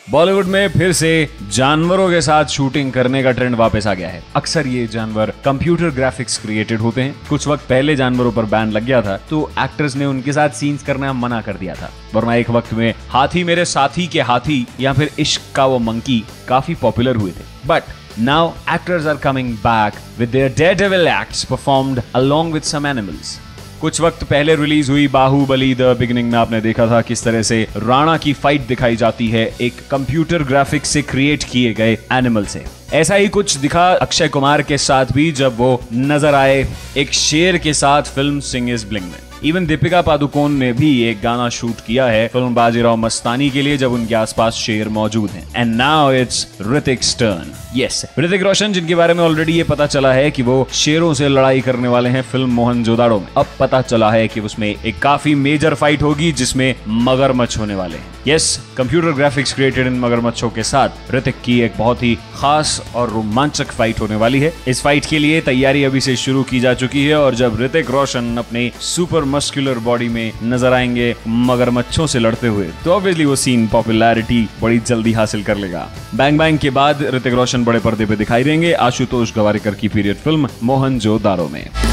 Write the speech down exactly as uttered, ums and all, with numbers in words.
बॉलीवुड में फिर से जानवरों के साथ शूटिंग करने का ट्रेंड वापस आ गया है। अक्सर ये जानवर कंप्यूटर ग्राफिक्स क्रिएटेड होते हैं। कुछ वक्त पहले जानवरों पर बैन लग गया था तो एक्टर्स ने उनके साथ सीन्स करना मना कर दिया था, वरना एक वक्त में हाथी मेरे साथी के हाथी या फिर इश्क का वो मंकी काफी पॉपुलर हुए थे। But now actors are coming back with their daredevil acts performed along with some animals. कुछ वक्त पहले रिलीज हुई बाहुबली द बिगिनिंग में आपने देखा था किस तरह से राणा की फाइट दिखाई जाती है एक कंप्यूटर ग्राफिक्स से क्रिएट किए गए एनिमल से। ऐसा ही कुछ दिखा अक्षय कुमार के साथ भी जब वो नजर आए एक शेर के साथ फिल्म सिंह इज ब्लिंग में। इवन दीपिका पादुकोण ने भी एक गाना शूट किया है फिल्म बाजीराव मस्तानी के लिए जब उनके आसपास शेर मौजूद हैं। And now it's Hrithik's turn. Yes, Hrithik Roshan जिनके बारे में ऑलरेडी ये पता चला है कि वो शेरों से लड़ाई करने वाले हैं फिल्म मोहनजोदाड़ो में। अब पता चला है कि उसमें एक काफी मेजर फाइट होगी जिसमें मगरमच्छ होने वाले हैं। यस, कंप्यूटर ग्राफिक्स क्रिएटेड इन मगरमच्छों के साथ ऋतिक की एक बहुत ही खास और रोमांचक फाइट होने वाली है। इस फाइट के लिए तैयारी अभी से शुरू की जा चुकी है और जब ऋतिक रोशन अपने सुपर मस्कुलर बॉडी में नजर आएंगे मगरमच्छों से लड़ते हुए तो ऑब्वियसली वो सीन पॉपुलैरिटी बड़ी जल्दी हासिल कर लेगा। बैंग बैंग के बाद ऋतिक रोशन बड़े पर्दे पे दिखाई देंगे आशुतोष गवारिकर की पीरियड फिल्म मोहनजोदारो में।